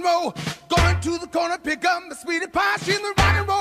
and roll. Going to the corner, pick up my sweetie pie. She's in the rock and roll